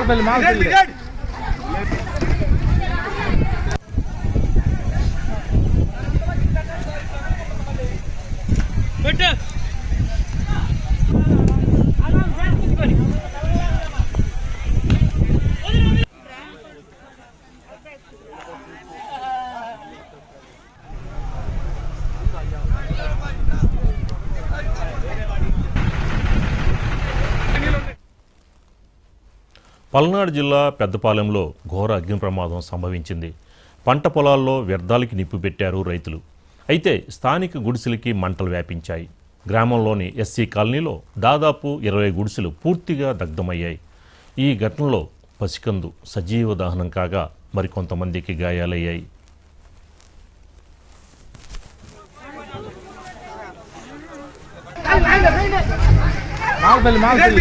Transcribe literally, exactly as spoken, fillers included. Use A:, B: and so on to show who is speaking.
A: మాల్పల్లి మాల్పల్లి
B: పల్నాడు జిల్లా పెద్దపాలెంలో ఘోర అగ్ని ప్రమాదం సంభవించింది. పంట పొలాల్లో వ్యర్థాలకి నిప్పు పెట్టారు రైతులు. అయితే స్థానిక గుడిసెలకి మంటలు వ్యాపించాయి. గ్రామంలోని ఎస్సీ కాలనీలో దాదాపు ఇరవై గుడిసెలు పూర్తిగా దగ్ధమయ్యాయి. ఈ ఘటనలో పసికందు సజీవ దహనం కాగా మరికొంతమందికి గాయాలయ్యాయి.
A: మాల్పల్లి మాల్పల్లి